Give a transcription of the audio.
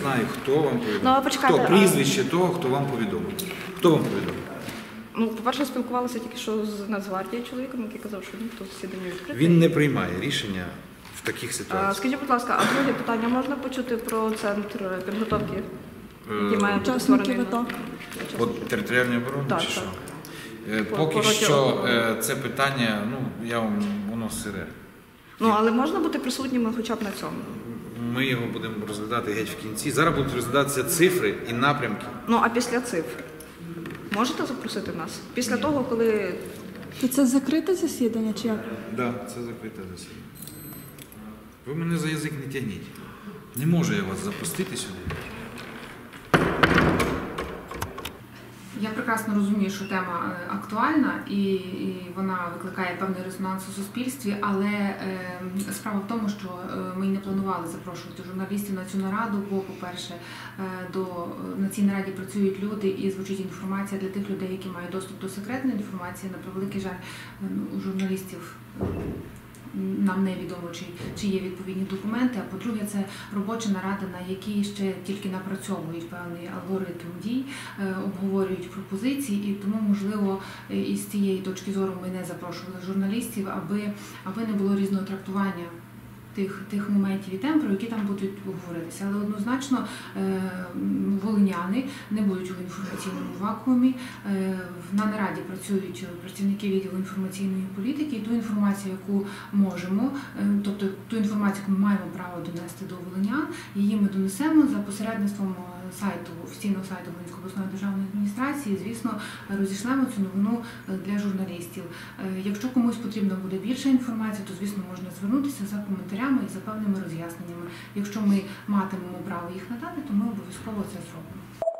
знаю, хто вам повідомив. Ну, почекайте, хто прізвище того, хто вам повідомив. Хто вам повідомив? Ну, по-перше, спілкувалися тільки що з Нацгвардією чоловіком, який казав, що ніхто засідання відкрите. Він не приймає рішення в таких ситуаціях. Скажіть, будь ласка, а друге питання, можна почути про центр підготовки, який має бути Учасники створений? АТО. От територіальної оборони Так, чи що? так. Поки що це питання, воно сире. Ну, але можна бути присутніми хоча б на цьому? Ми його будемо розглядати геть в кінці. Зараз будуть розглядатися цифри і напрямки. Ну, а після цифр? Можете запросити нас? Після того, коли... То це закрите засідання чи як? Так, це закрите засідання. Ви мене за язик не тягніть. Не можу я вас запустити сюди. Я прекрасно розумію, що тема актуальна і вона викликає певний резонанс у суспільстві, але справа в тому, що ми не планували запрошувати журналістів на цю нараду, бо, по-перше, на цій нараді працюють люди і звучить інформація для тих людей, які мають доступ до секретної інформації. На превеликий жаль, у журналістів нам невідомо, чи є відповідні документи, а по-друге, це робоча нарада, на якій ще тільки напрацьовують певний алгоритм дій, обговорюють пропозиції, і тому, можливо, із цієї точки зору ми не запрошували журналістів, аби не було різного трактування тих моментів і тем, про які там будуть говоритися. Але однозначно волиняни не будуть у інформаційному вакуумі. На нараді працюють працівники відділу інформаційної політики, і ту інформацію, яку можемо, тобто ту інформацію, яку ми маємо право донести до волинян, її ми донесемо за посередництвом офіційного сайту Волинської обласної державної адміністрації, звісно, розійшлемо цю новину для журналістів. Якщо комусь потрібна буде більша інформація, то, звісно, можна звернутися за коментарями і за певними роз'ясненнями. Якщо ми матимемо право їх надати, то ми обов'язково це зробимо.